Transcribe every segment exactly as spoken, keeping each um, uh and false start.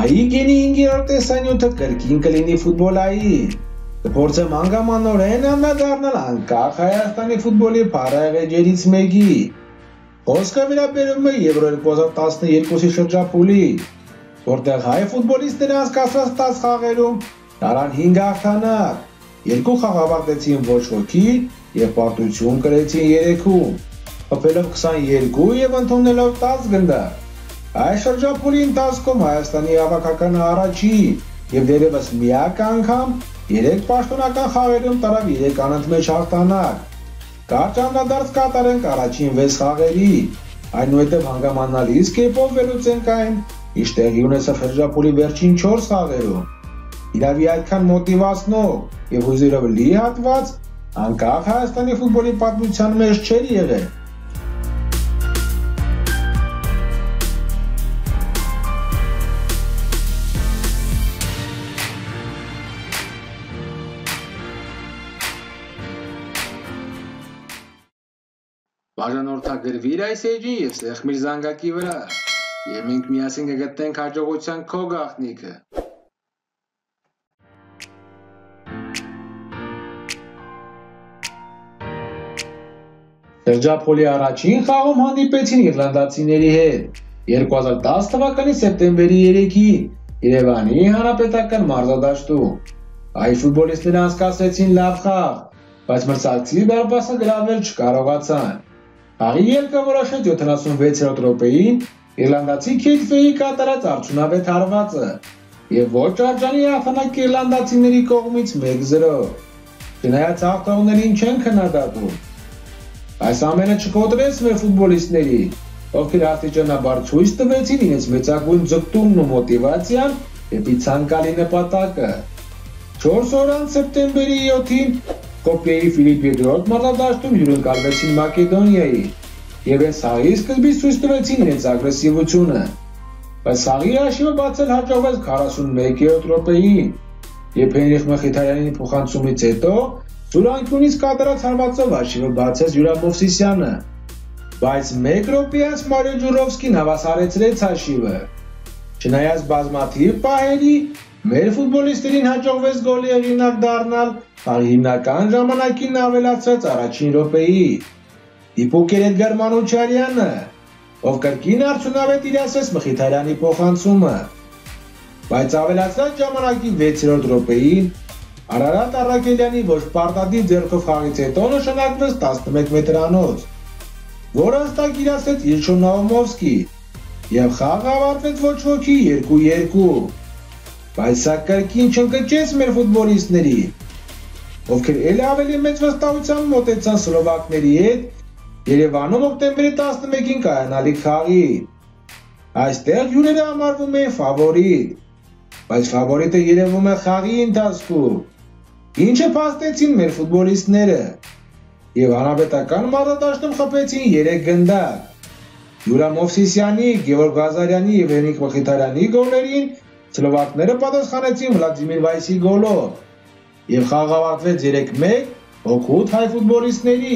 Այի գինի հինգերորդ տեսանյութը կրկին կլինի ֆուտբոլային։ Կփորձեմ հանգամանորեն անդրադառնալ անկախ Հայաստանի ֆուտբոլի փառահեղ էջերից մեկի։ Խոսքը վերաբերում է Եվրո երկու հազար տասնյոթի շրջափուլին, որտեղ հայ ֆուտբոլիստները անցկացրած տասը խաղերում տարան հինգ հաղթանակ, երկու խաղ ավարտեցին ոչ ոքի և պարտություն կրեցին երեքում, խփելով քսաներկու և ընդունելով տասը գնդակ։ Այս շրջափուլի ընթացքում Հայաստանի հավաքականը առաջին և դեռևս միակ անգամ երեք պաշտոնական խաղերում տարավ երեք անընդմեջ հաղթանակ։ Կարճ անդրադարձ կատարենք առաջին վեց խաղերի, այնուհետև հանգամանալից կերպով վերլուծենք այն, ինչ տեղի ունեցավ շրջափուլի վերջին չորս խաղերում։ Իրավի այդքան մոտիվացնող և հույզերով լի հատված անկախ Հայաստանի ֆուտբոլի պատմության մեջ չէր եղել։ Բաժանորդագրվիր այս էջին և սեղմիր զանգակի վրա, և մենք միասին կգտնենք հաջողության քո գաղտնիքը։ Շրջափուլի առաջին խաղում հանդիպեցին իռլանդացիների հետ երկու հազար տասը թվականի սեպտեմբերի երեքին Երևանի հանրապետական մարզադաշտում։ Հայ ֆուտբոլիստները անցկացրեցին լավ խաղ, բայց մրցակցի դարպասը գրավել չկարողացան։ Խաղի ելքը որոշեց յոթանասունվեցերորդ րոպեին իռլանդացի Քեյթ կատարած արդյունավետ հարվածը և ոչ արժանի հաղթանակ իռլանդացիների կողմից մեկ զրո։ Չնայած հաղթողներին չեն քննադատում։ Այս ամենը չկոտրեց մեր ֆուտբոլիստների, ովքեր աստիճանաբար ցույց տվեցին իրենց մեծագույն ձգտումն ու մոտիվացիան դեպի ցանկալի նպատակը։ չորս օր անց սեպտեմբերի յոթին Skopje-ի Ֆիլիպ երկրորդ մարզադաշտում հյուրընկալվեցին Մակեդոնիայի և հենց խաղի սկզբից ցույց տվեցին իրենց ագրեսիվությունը, բայց խաղի հաշիվը բացել հաջողվեց քառասունմեկերորդ րոպեին, երբ Հենրիխ Մխիթարյանի փոխանցումից հետո սուրանկյունից կատարած հարվածով հաշիվը բացեց Յուրամ Մովսիսյանը, բայց մեկ րոպե անց Մարիո Ջուրովսկին հավասարեցրեց հաշիվը։ Չնայած բազմաթիվ պահերի, մեր ֆուտբոլիստերին հաջողվեց գոլի հեղինակ դառնալ խաղի հիմնական ժամանակին ավելացրած առաջին րոպեի։ Դիպուկ էր Էդգար Մանուչարյանը, ով կրկին արդյունավետ իրացրեց Մխիթարյանի փոխանցումը, բայց ավելացրած ժամանակի վեցերորդ րոպեին Արարատ Առաքելյանի ոչ պարտադիր ձեռքով խաղից հետո նշանակվեց տասնմեկ մետրանոց, որը հստակ իրացրեց Իլչո Նաումովսկի և խաղը ավարտվեց ոչ ոքի երկու երկու, բայց սա կրկին չընկճեց մեր ֆուտբոլիստների, ովքեր էլ ավելի մեծ վստահությամբ մոտեցան սլովակների հետ Երևանում հոկտեմբերի տասնմեկին կայանալիք խաղին։ Այստեղ հյուրերը համարվում էին ֆավորիտ, բայց ֆավորիտը երևում է խաղի ընթացքում, ինչը փաստեցին մեր ֆուտբոլիստները և հանրապետական մարզադաշտում խփեցին երեք գնդակ։ Յուրամ Մովսիսյանի, Գևորգ Ղազարյանի և Հենրիխ Մխիթարյանի գոլերին սլովակները պատասխանեցին Վլադիմիր Վայսի գոլով և խաղը ավարտվեց երեք մեկ օգուտ հայ ֆուտբոլիստների։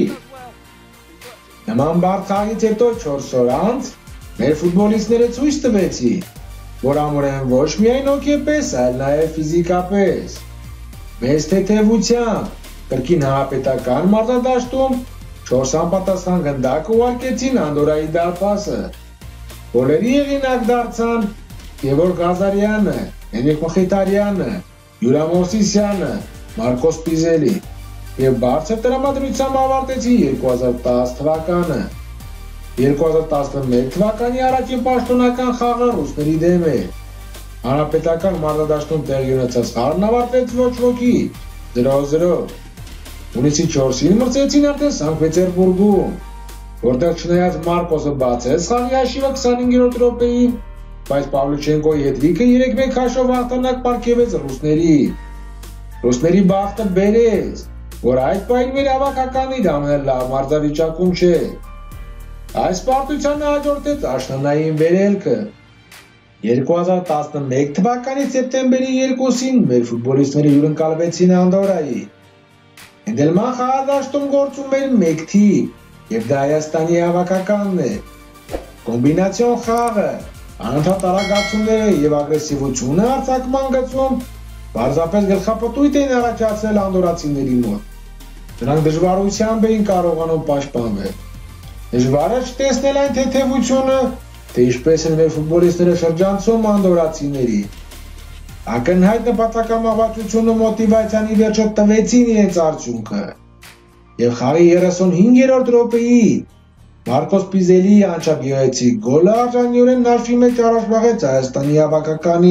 Նման բարդ խաղից հետո չորս օր անց մեր ֆուտբոլիստները ցույց տվեցին, որ ամուրեն ոչ միայն հոգեպես, այլ նաև ֆիզիկապես մեծ թեթևությամբ կրկին հանրապետական մարզադաշտում չորս անպատասխան գնդակ ուղարկեցին Անդորրայի դարպասը։ Գոլերի հեղինակ դարձան Գևորգ Ղազարյանը, Հենրիխ Մխիթարյանը, Յուրամ Մովսիսյանը, Մարկոս Պիզելին և բարձր տրամադրությամբ ավարտեցին երկու հազար տասը թվականը։ երկու հազար տասնմեկ թվականի առաջին պաշտոնական խաղը ռուսների դեմ էր։ Հանրապետական մարզադաշտում տեղի ունեցած խաղն ավարտվեց ոչ ոքի զրո զրո։ Հունիսի չորսին մրցեցին արդեն Սանկտ Պետերբուրգում, որտեղ չնայած Մարկոսը բացեց խաղի հաշիվը քսանհինգերորդ րոպեին, բայց Պավլուչենկոյի հետրիկը երեք մեկ հաշվով հաղթանակ պարգևեց ռուսներին։ Ռուսների բախտը բերեց, որ այդ պահին մեր հավաքականին ամենալավ մարզավիճակում չէ։ Այս պարտությանը հաջորդեց աշնանային վերելքը։ երկու հազար տասնմեկ թվականի սեպտեմբերի երկուսին մեր ֆուտբոլիստները հյուրընկալվեցին Անդորրայի։ Էնդելման խաղադաշտում գործում էր մեկ թիմ, և դա Հայաստանի հավաքականն է։ Կոմբինացիոն խաղը, անընդհատ արագացումները եւ ագրեսիվությունը արձակման գծում պարզապես գլխապտույտ էին առաջացրել անդորացիների մոտ։ Նրանք դժվարությամբ էին կարողանում պաշտպանվել։ Դժվար է չտեսնել այն թեթևությունը, թե ինչպես են մեր ֆուտբոլիստները շրջանցում անդորացիների։ Ակնհայտ նպատակամաղվածությունը մոտիվացիան ի վերջո տվեցին իրենց արդյունքը։ Եվ խաղի երեսունհինգերորդ րոպեի Մարկոս Պիզելիի անչափ գոլը արժանիորեն նաշվի մեջ առաջ վաղեց Հայաստանի հավաքականի։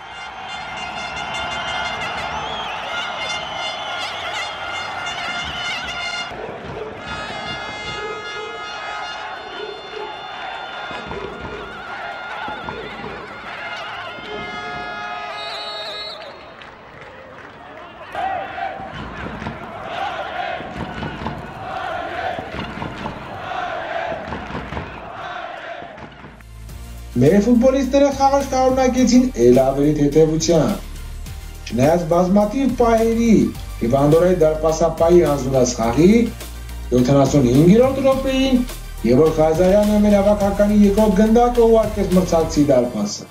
Մեր ֆուտբոլիստները խաղը շարունակեցին էլ ավելի թեթևությամբ։ Չնայած բազմաթիվ պահերի եւ Անդորայի դարպասապայի անձնված խաղի յոթանասունհինգերորդ րոպեին Գևորգ Ղազարյանը մեր հավաքականի երկրորդ գնդակը ուղարկեց մրցակցի դարպասը։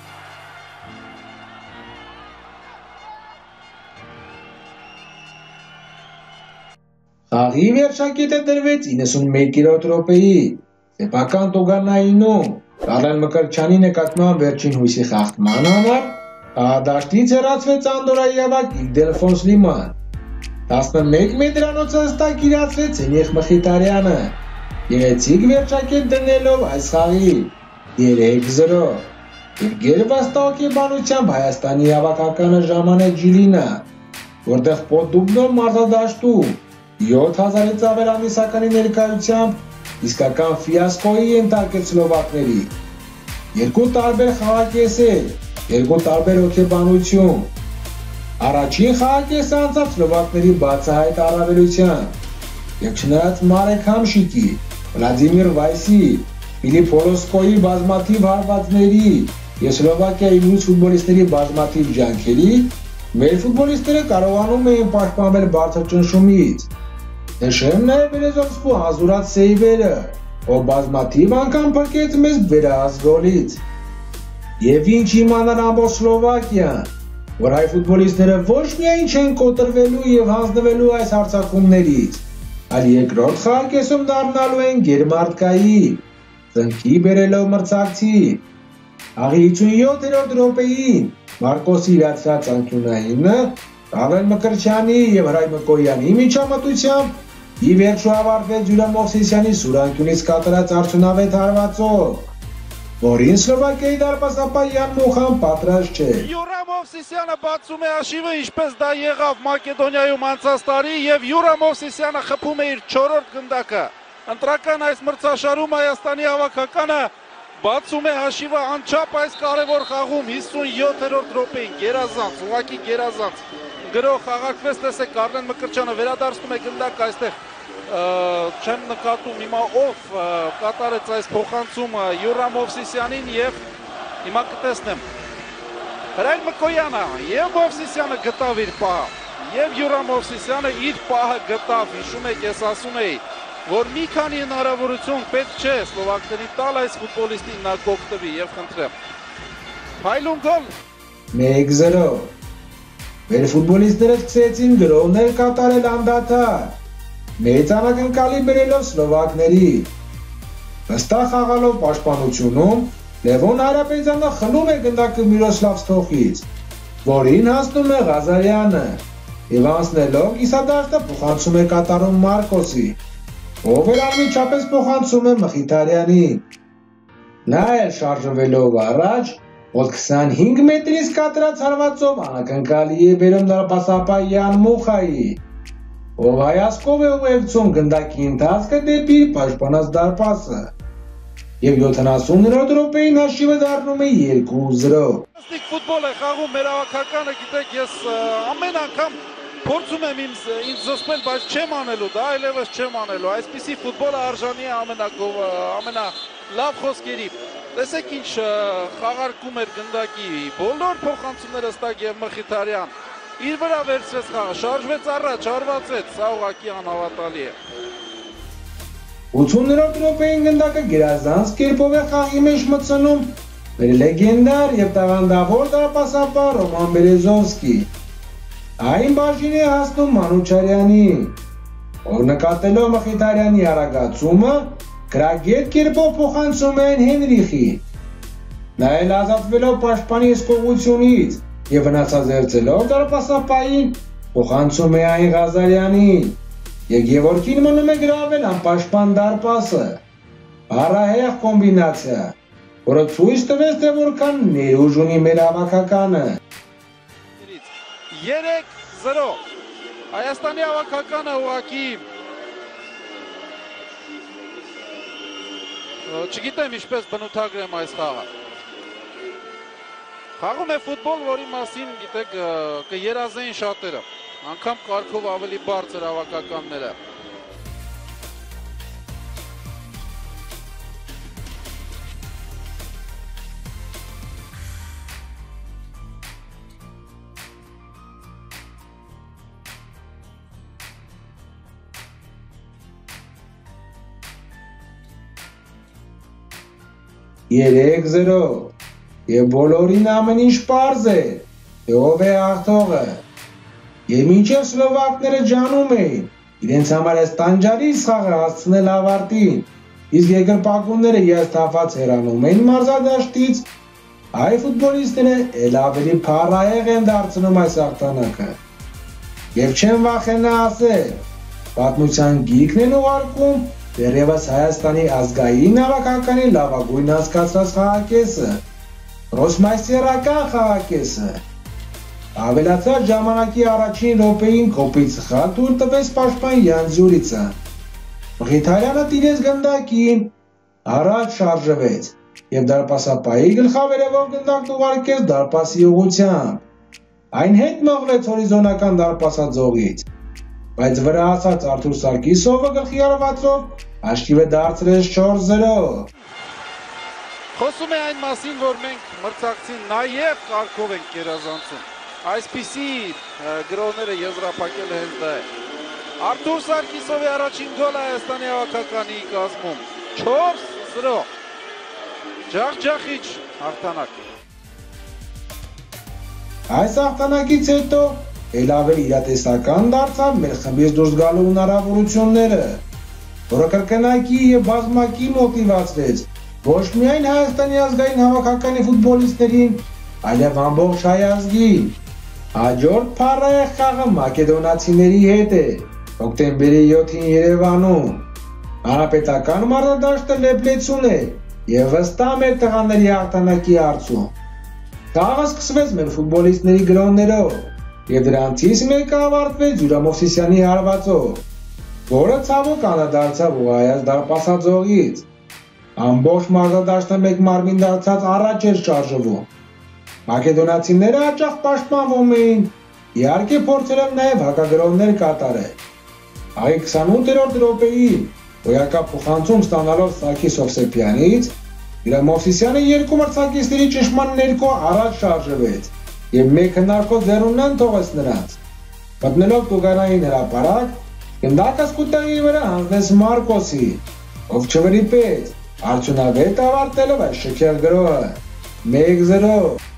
Խաղի վերջակետը դրվեց իննսունմեկերորդ րոպեի սեփական տուգանայինում Կարեն Մկրտչյանի նկատմամբ վերջին հույսի խախտման համար դաշտից հեռացվեց Անդորայի ավագ Իլդելֆոն Սլիման։ տասնմեկ մետրանոցը հստակ իրացրեց Սենիխ Մխիթարյանը, գեղեցիկ վերջակետ դնելով այս խաղի երեք զրո։ Եվ գերվաստահոգեբանությամբ Հայաստանի հավաքականը ժամանեց Ժիլինա, որտեղ Պոդուբնով մարզադաշտում յոթ հազարից ավել ամիսականի ներկայությամբ իսկական ֆիասկոյի ենթարկեց սլովակների։ Երկու տարբեր խաղակեսեր, երկու տարբեր հոգեբանություն։ Առաջին խաղակեսը անցավ սլովակների բացահայտ առավելությամբ, եւ չնայած Մարեկ Համշիկի, Վլադիմիր Վայսի, Ֆիլիպ Հոլոսկոյի բազմաթիվ հարվածների եւ Սլովակիայի մյուս ֆուտբոլիստների բազմաթիվ ջանքերի, մեր ֆուտբոլիստները կարողանում էին պաշտպանվել բարձր ճնշումից։ Նշեմ նաև Բերեզովսկու հազուրած սեյվերը, ով բազմաթիվ անգամ փրկեց մեզ վերահաս գոլից։ Եվ ինչ իմանալ ամբողջ Սլովակիան, որ հայ ֆուտբոլիստները ոչ միայն չեն կոտրվելու եւ հանձնվելու այս հարձակումներից, այլ երկրորդ խաղակեսում դառնալու են գերմարտկայի, ծնկի բերելով մրցակցի։ Խաղի հիսունյոթերորդ րոպեին Մարկոսի իրացրած անկյունայինը Կարեն Մկրտչյանի եւ Հրայ Մկոյանի միջամտությամբ ի վերջո ավարտվեց Յուրամ Մովսիսյանի սուրանկյունից կատարած արդյունավետ հարվածով, որին Սլովակիայի դարպասապահ Յան Մուխան պատրաստ չէ։ Յուրամ Մովսիսյանը բացում է հաշիվը, ինչպես դա եղավ Մակեդոնիայում անցած տարի, եւ Յուրամ Մովսիսյանը խփում է իր չորրորդ գնդակը։ Ընտրական այս մրցաշարում Հայաստանի հավաքականը բացում է հաշիվը անչափ այս կարևոր խաղում հիսունյոթերորդ րոպեին գերազանց, ուղղակի գերազանց։ Գրող խաղարկվեց, տեսեք Կարեն Մկրտչյանը վերադարձնում է գնդակը այստեղ, չեմ նկատում հիմա ով կատարեց այս փոխանցումը Յուրամ Մովսիսյանին եւ հիմա կտեսնեմ։ Հրայ Մկոյանը եւ Մովսիսյանը գտավ իր պահը, եւ Յուրամ Մովսիսյանը իր պահը գտավ, հիշում եք, ես ասում էի, որ մի քանի հնարավորություն պետք չէ սլովակների տալ այս ֆուտբոլիստին նա կօգտվի եւ խնդրեմ։ Փայլուն գոլ։ մեկ զրո։ Մեր ֆուտբոլիստները սկսեցին գրոհներ կատարել անդադար, մեծ անակնկալի բերելով սլովակների։ Հստակ խաղալով պաշտպանությունում Լևոն Հարապետյանը խլում է գնդակը Միրոսլավ Ստոխից, որին հասնում է Ղազարյանը եւ անցնելով կիսադաշտը փոխանցում է կատարում Մարկոսի, ով էլ անմիջապես փոխանցում է Մխիթարյանին։ Նա էլ շարժվելով առաջ Մոտ քսանհինգ մետրից կատարած հարվածով անակնկալի է բերում դարպասապահ Յան Մուխայի, ով հայացքով է ուղեկցում գնդակի ընթացքը դեպի պաշտպանած դարպասը, եւ յոթանասուններորդ րոպեին հաշիվը դառնում է երկու զրո։ Ստիկ ֆուտբոլ է խաղում մեր հավաքականը, գիտեք, ես ամեն անգամ փորձում եմ ինձ ինձ զսպել, բայց չեմ անելու, դա այլևս չեմ անելու։ Այսպիսի ֆուտբոլը արժանի է ամենագով ամենալավ խոսքերի։ Տեսեք ինչ խաղարկում էր գնդակի, բոլոր փոխանցումները հստակ եւ Մխիթարյան իր վրա վերցրեց խաղը, շարժվեց առաջ, հարվածեց, սա ուղղակի անհավատալի է։ ութսուններորդ րոպեին գնդակը գերազանց կերպով է խաղի մեջ մտցնում մեր լեգենդար եւ տաղանդավոր դարպասապահ Ռոման Բերեզովսկի։ Այն բաժին է հասնում Մանուչարյանին, որ նկատելով Մխիթարյանի արագացումը գրագետ կերպով փոխանցում են Հենրիխին։ Նա էլ ազատվելով պաշտպանի հսկողությունից եւ վնասազերծելով դարպասապահին փոխանցում է այն Ղազարյանին եւ Գևորգին մնում է գրավել անպաշտպան դարպասը։ Հարահեղ կոմբինացիա, որը ցույց տվեց, թե որքան ներուժ ունի մեր հավաքականը։ երեք զրո Հայաստանի հավաքականը ուղղակի չգիտեմ ինչպես բնութագրեմ այս խաղը։ Խաղում է ֆուտբոլ, որի մասին գիտեք կերազեին շատերը, անգամ կարգով ավելի բարձր հավաքականները։ երեք զրո եւ բոլորին ամեն ինչ պարզ է, թե ով է հաղթողը։ Եվ մինչև սլովակները ջանում էին իրենց համար այս տանջարի խաղը հասցնել ավարտին, իսկ երկրպագուները երթափած հեռանում էին մարզադաշտից, հայ ֆուտբոլիստները էլ ավելի փառահեղ են դարձնում այս հաղթանակը։ Եվ չեմ վախենա ասել, պատմության գիրքն են ուղարկում դեռևս Հայաստանի ազգային հավաքականի լավագույն հասկացած խաղակեսը, ռոսմայստերական խաղակեսը։ Ավելացած ժամանակի առաջին րոպեին կոպիտ սխալ թույլ տվեց պաշտպան Յան Զյուրիցը։ Մխիթարյանը տիրեց գնդակին, առաջ շարժվեց եւ դարպասապահի գլխավերևով գնդակն ուղարկեց դարպասի ուղղությամբ։ Այն հետ մղվեց հորիզոնական դարպասաձողից, բայց վրա ասած Արթուր Սարգիսովը գլխի արվածով հաշիվը դարձրեց չորս զրո։ Խոսում է այն մասին, որ մենք մրցակցին նաև կարգով ենք գերազանցում։ Այսպիսի գրողները եզրափակել է հենց դա է։ Արթուր Սարգիսովի առաջին գոլը Հայաստանի հավաքականի կազմում չորս զրո։ Ջախջախիչ հաղթանակ։ Այս հաղթանակից հետո էլ ավելի իրատեսական դարձավ մեր խմբից դուրս գալու հնարավորությունները, որը կրկնակի եւ բազմակի մոտիվացրեց ոչ միայն Հայաստանի ազգային հավաքականի ֆուտբոլիստերին, այլև ամբողջ հայ ազգին։ Հաջորդ փառահեղ խաղը մակեդոնացիների հետ է հոկտեմբերի յոթին Երևանում։ Հանրապետական մարզադաշտը լեփլեցուն է եւ վստահ մեր տղաների հաղթանակի հարցում։ Խաղը սկսվեց մեր ֆուտբոլիստների գրոններով եւ դրանցից մեկը ավարտվեց Յուրամ Մովսիսյանի հարվածով, որը ցավոք անդրադարձավ ուղղայած դարպասաձողից։ Ամբողջ մարզադաշտը մեկ մարմին դարձած առաջ էր շարժվում։ Մակեդոնացիները հաճախ պաշտպանվում էին, իհարկե փորձել են նաեւ հակագրոններ կատարել։ Այ քսանութերորդ րոպեին գոյակապ փոխանցում ստանալով Սարգիս Հովսեփյանից, Յուրամ Մովսիսյանը երկու մրցակիցների ճշմարտ ներքո առաջ շարժվեց եւ մեկ հնարքով ձեռունն թողեց նրանց։ Մտնելով տուգանային հրապարակ, գնդակը սկուտերի վրա հանձնեց Մարկոսի, ով չվրիպեց, արդյունավետ ավարտելով այս շքեղ գրոհը մեկ զրո։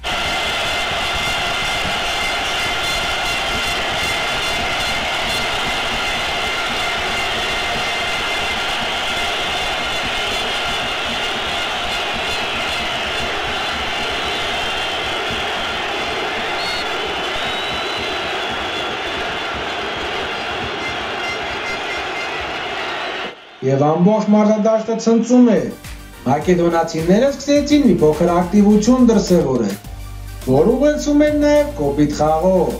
Եվ ամբողջ մարզադաշտը ցնծում է։ Մակեդոնացիները սկսեցին մի փոքր ակտիվություն դրսևորել, որ ուղեկցում էր նաև կոպիտ խաղով։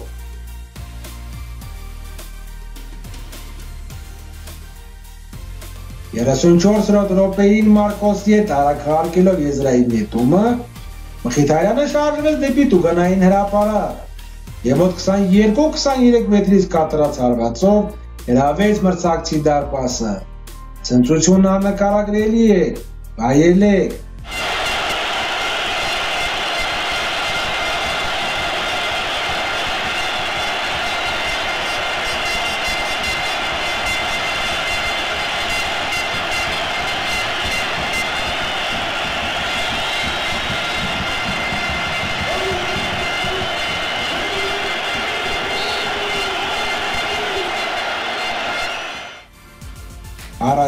երեսունչորսերորդ րոպեին Մարկոսի հետ արագ հարկելով եզրային նետումը, Մխիթարյանը շարժվեց դեպի տուգանային հրապարակ եւ մոտ քսաներկու քսաներեք մետրից կատարած հարվածով հրավեց մրցակցի դարպասը։ Ցնծությունն աննկարագրելի է, վայելեք։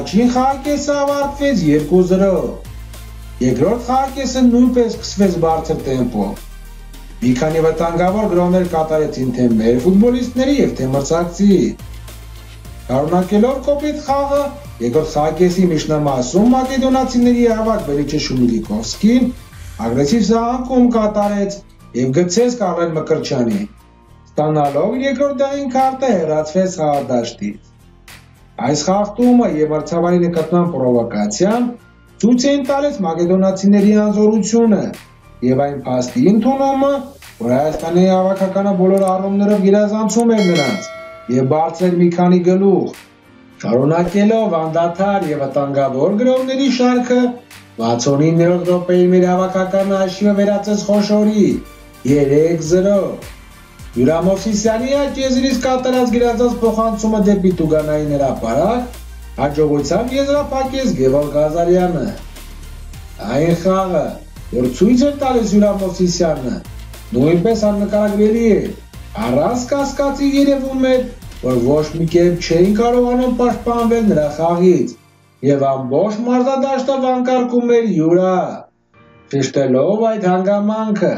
Առաջին խաղակեսը ավարտվեց երկու զրո։ Երկրորդ խաղակեսը նույնպես սկսվեց բարձր տեմպով։ Մի քանի վտանգավոր գրոհներ կատարեցին թե մեր ֆուտբոլիստների եւ թե մրցակցի։ Շարունակելով կոպիտ խաղը, երկրորդ խաղակեսի միջնամասում մակեդոնացիների ավագ բերիչը Շումիլիկովսկին ագրեսիվ զանգում կատարեց եւ գցեց Կարեն Մկրտչյանի, ստանալով երկրորդային քարտը հեռացվեց խաղադաշտից։ Այս խախտումը եւ մրցավարի նկատմամբ պրովոկացիան ցույց են տալիս մակեդոնացիների անզորությունը եւ այն փաստի ընդունումը, որ Հայաստանի հավաքականը բոլոր առումներով գերազանցում էր նրանց եւ բարձր մի քանի գլուխ, շարունակելով անդադար եւ վտանգավոր գրոհների շարքը, վաթսունիններորդ րոպեին մեր հավաքականը հաշիվը վերածեց խոշորի երեք զրո։ Յուրամ Մովսիսյանի աճեզրից կատարած գերազանց փոխանցումը դեպի Տուգանային հրապարակ հաջողությամբ եզրափակեց Գևորգ Ղազարյանը։ Այն խաղը, որ ցույց էր տալիս Յուրամ Մովսիսյանը, նույնպես աննկարագրելի է։ Առանց կասկածի երևում էր, որ ոչ մի կերպ չէին կարողանում պաշտպանվել նրա խաղից, եւ ամբողջ մարզադաշտը վանկարկում էր Յուրա, շեշտելով այդ հանգամանքը։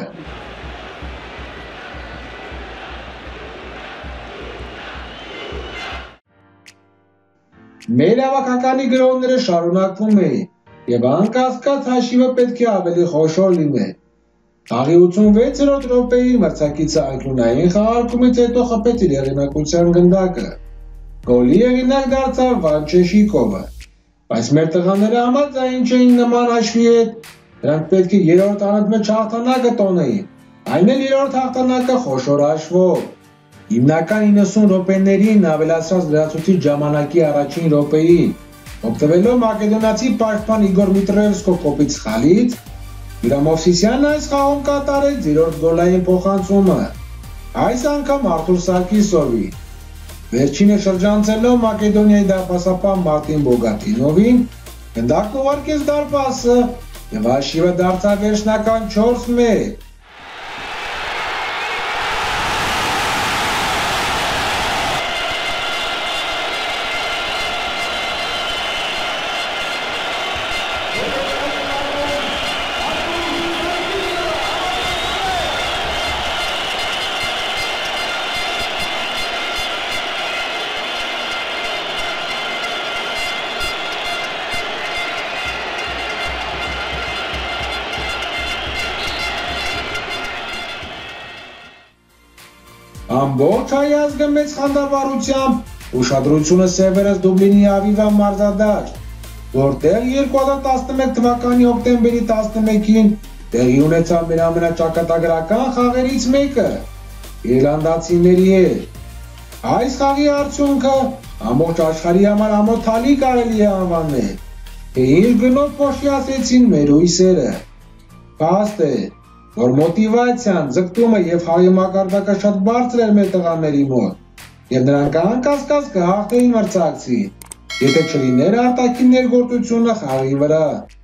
Մեր հավաքականի գրոհները շարունակվում էին եւ անկասկած հաշիվը պետք է ավելի խոշոր լիներ։ Խաղի ութսունվեցերորդ րոպեին մրցակիցը անկյունային խաղարկումից հետո խփեց իր հեղինակության գնդակը։ Գոլի հեղինակ դարձավ Վան Չեշիկովը, բայց մեր տղաները համաձայն չէին նման հաշվի հետ, նրանք պետք է երրորդ անընդմեջ հաղթանակը տոնեին, այն էլ երրորդ հաղթանակը խոշոր հաշվով։ Հիմնական իննսուն րոպեներին ավելացրած լրացուցիչ ժամանակի առաջին րոպեին, օգտվելով մակեդոնացի պաշտպան Իգոր Միտրոևսկո կոպիտ սխալից, Յուրամ Մովսիսյանն այս խաղում կատարեց երրորդ գոլային փոխանցումը, այս անգամ Արթուր Սարգիսովի, վերջինը շրջանցելով Մակեդոնիայի դարպասապան Մարտին Բոգատինովին, գնդակն ուղարկեց դարպասը եւ հաշիվը դարձավ վերջնական չորս մեկ։ Ամբողջ հայ ազգը մեծ խանդավառությամբ ուշադրությունը սևերեց Դուբլինի Ավիվա մարզադաշտ, որտեղ երկու հազար տասնմեկ թվականի հոկտեմբերի տասնմեկին տեղի ունեցավ մեր ամենաճակատագրական խաղերից մեկը իռլանդացիների հետ։ Այս խաղի արդյունքը ամբողջ աշխարհի համար ամոթալի կարելի է անվանել, թե իր գնով փոշի ասեցին մեր հույսերը։ Փաստ է, որ մոտիվացիան, ձգտումը եւ խաղի մակարդակը շատ բարձր էր մեր տղաների մոտ, եւ նրանք անկասկած կհաղթեին մրցակցին, եթե չլիներ արտաքին ներգործությունը խաղի վրա։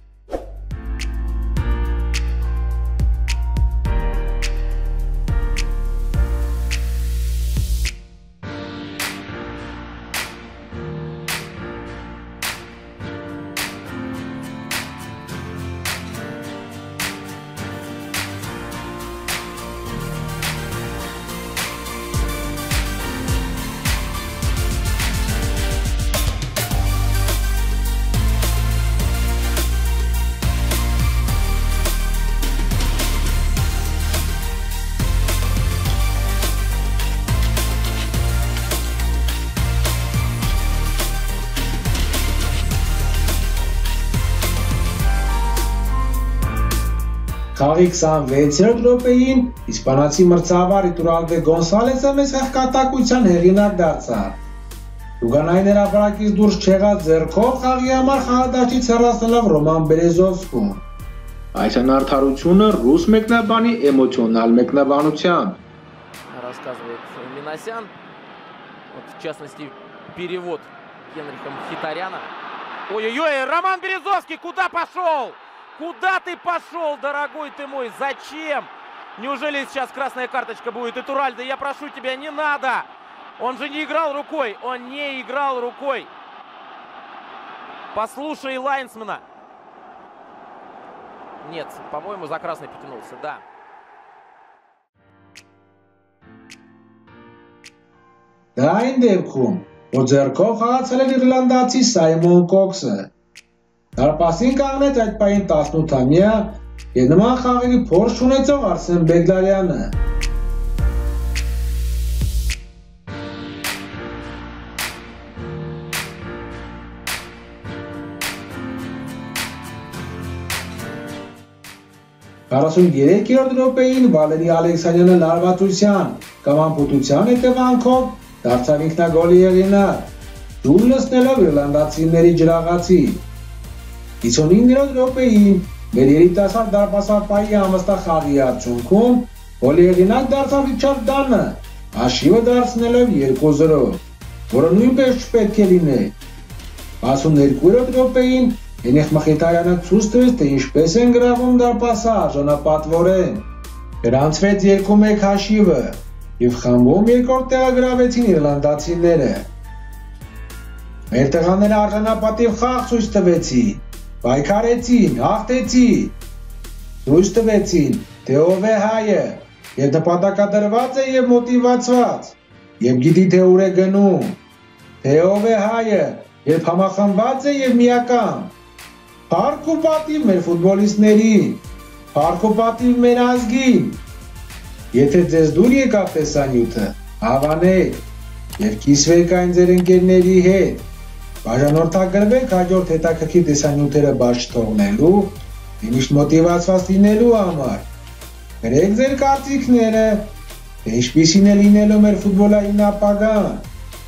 Խաղի քսանվեցերորդ րոպեին իսպանացի մրցավար Իտուրալդե Գոնսալեսը մեծ հեղկատակության հեղինակ դարձավ։ Տուգանային հրապարակից դուրս չեղած ձեռքով խաղի համար խաղադաշտից հեռացնելով Ռոման Բերեզովսկուն։ Այս անարդարությունը ռուս մեկնաբանի էմոցիոնալ մեկնաբանությամբ։ Рассказывает Минасян. Вот, в частности, перевод Генриха Мхитаряна. Ой-ой-ой, Роман Березовский, куда пошел? Куда ты пошел, дорогой ты мой? Зачем? Неужели сейчас красная карточка будет? Итуральде, я прошу тебя, не надо! Он же не играл рукой, он не играл рукой. Послушай лайнсмена. Нет, по-моему, за красный потянулся, да. Դա այն դեպքում, որ ձեռքով խաղացել էր իռլանդացի Սայմոն Կոքսը։ Դարպասին կանգնեց այդ պահին տասնութամյա եւ նման խաղերի փորձ ունեցող Արսեն Բեգլարյանը։ քառասուններեք-րդ րոպեին Վալերի Ալեքսանյանը լարվածության կամ անփութության հետևանքով դարձավ ինքնագոլի հեղինակ, դուր լցնելով իռլանդացիների ջրաղացի։ հիսունիններորդ րոպեին մեր երիտասարդ դարպասապահի անվստահ արդյունքում գոլի հեղինակ դարձավ Ռիչարդ Դանը, հաշիվը դարձնելով երկու զրո, որը նույնպես չպետք է լիներ։ վաթսուններկուերորդ րոպեին Ենիխ Մխիթարյանը ցույց տվեց, թե ինչպես են գրավում դարպասը արժանապատվորեն։ Գրանցվեց երկու մեկ հաշիվը եւ խմբում երկրորդ տեղը գրավեցին իռլանդացիները։ Մեր տղաները արժանապատիվ խաղ ցույց տվեցին, պայքարեցին, հաղթեցին։ Ցույց տվեցին, թե ով է հայը, եւ նպատակադրված է եւ մոտիվացված, եւ գիտի թե ուր է գնում, թե ով է հայը, երբ համախմբված է եւ միակամ։ Փառք ու պատիվ մեր ֆուտբոլիստներին, փառք ու պատիվ մեր ազգին։ Եթե ձեզ դուր եկավ տեսանյութը, հավանեք եւ կիսվեք այն ձեր ընկերների հետ, բաժանորդագրվեք հաջորդ հետաքրքիր տեսանյութերը բաց չթողնելու, միշտ մոտիվացված լինելու համար։ Գրեք ձեր կարծիքները, թե ինչպիսին է լինելու մեր ֆուտբոլային ապագան։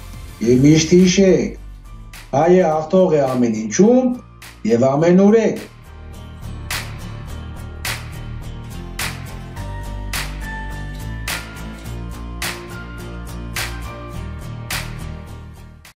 Եվ միշտ հիշեք, հայը հաղթող է ամեն ինչում եւ ամենուրեք